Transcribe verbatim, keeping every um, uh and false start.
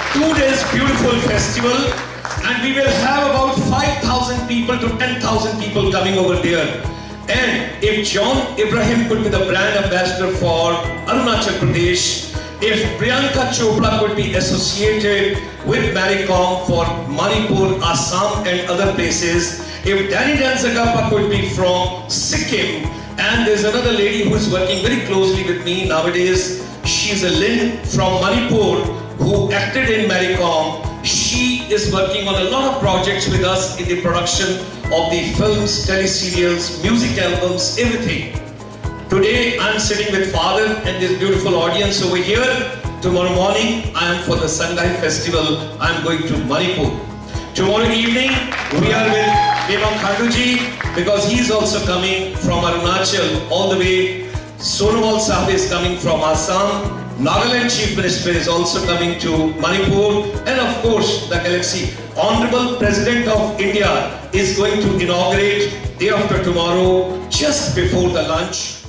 two days beautiful festival, and we will have about five thousand people to ten thousand people coming over there. And if John Ibrahim could be the brand ambassador for Arunachal Pradesh, if Priyanka Chopra could be associated with Maricom for Manipur, Assam and other places, if Danny Danzagappa could be from Sikkim, and there's another lady who is working very closely with me nowadays, she's a Lynn from Manipur who acted in Maricom. She is working on a lot of projects with us in the production of the films, teleserials, music albums, everything. Today I'm sitting with Father and this beautiful audience over here. Tomorrow morning I am for the Sangay Festival. I'm going to Manipur. Tomorrow evening we are with Pema Khanduji because he is also coming from Arunachal all the way. Sonowal Sahib is coming from Assam. Nagaland Chief Minister is also coming to Manipur, and of course the Galaxy. Honorable President of India is going to inaugurate day after tomorrow just before the lunch.